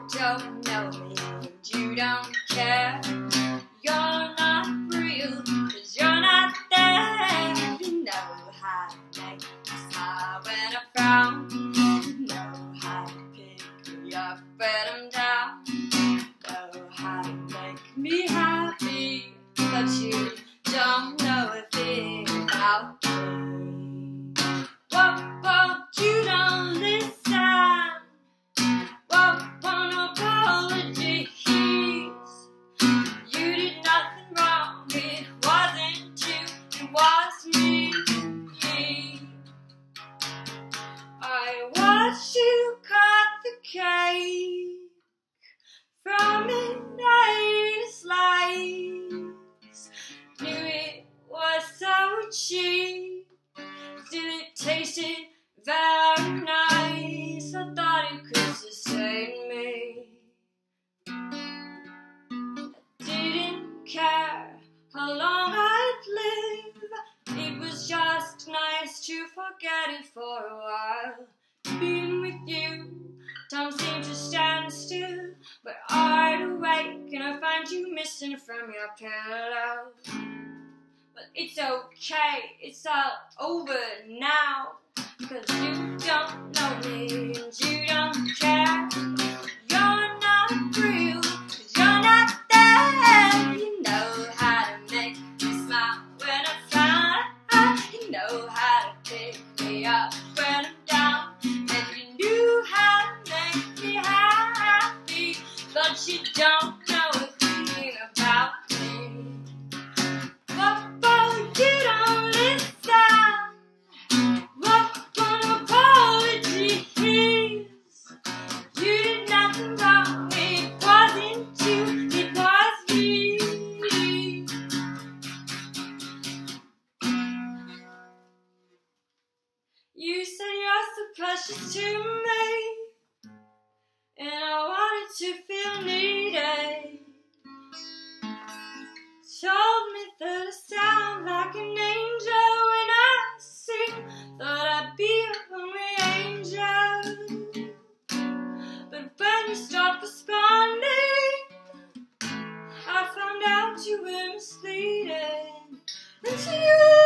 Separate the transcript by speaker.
Speaker 1: don't know me and you don't care. You're not real, 'cause you're not there. You know how to make me smile when I frown. You know how to pick me up when I'm down. Know how to make me happy, but you don't know a thing about me. Whoa, whoa, you don't listen. Whoa, whoa, no apologies. You did nothing wrong, it wasn't you, it was me. I watched you cut the cake from midnight to slice. Knew it was so cheap, still it tasted very nice. I thought it could sustain me. I didn't care how long I'd live. It was just nice to forget it for a while. Being with you, time seemed to stand still. But I'd awake and I find you missing from your pillow. But it's okay, it's all over now, 'cause you don't know me and you don't care. You're not real, 'cause you're not there. You know how to make me smile when I'm frown. You know how to pick me up when I'm down. And you knew how to make me happy, but you don't know a thing about me. Whoa, you don't listen. Whoa, no apologies. You did nothing wrong, it wasn't you, it was me. You said you're so precious to me, and I wanted to feel needed. Told me that I sound like an angel when I sing. Thought I'd be a lonely angel, but when you stopped responding, I found out you were misleading. And you